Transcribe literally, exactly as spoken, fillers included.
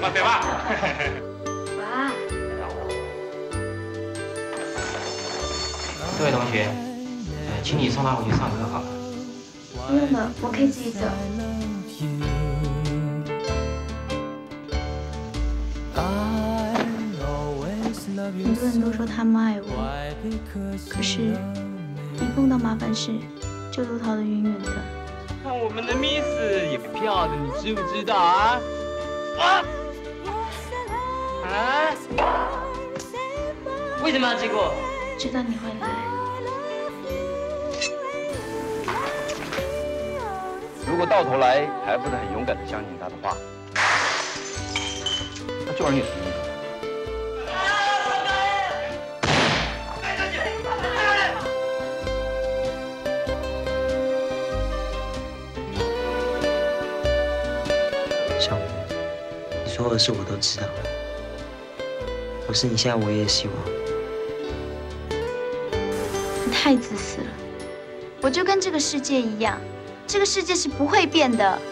么对吧？ 爸。 这位同学，呃，请你送他回去上课好了。 不用了，我可以自己走。很多人都说他们爱我，可是，一碰到麻烦事，就都逃得远远的。 看我们的 Miss 也漂的，你知不知道啊？啊！啊！为什么要结果？ 知道你会来。 如果到头来还不是很勇敢的相信他的话，那救人有什么意义？ 小明，你所有的事我都知道。我是你现在唯一的希望。 你太自私了，我就跟这个世界一样，这个世界是不会变的。